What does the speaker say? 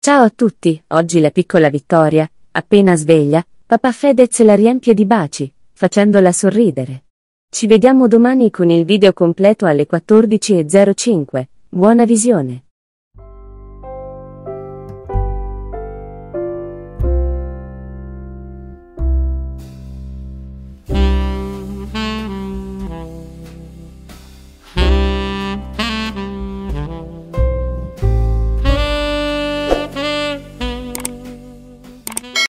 Ciao a tutti, oggi la piccola Vittoria, appena sveglia, papà Fedez la riempie di baci, facendola sorridere. Ci vediamo domani con il video completo alle 14:05, buona visione.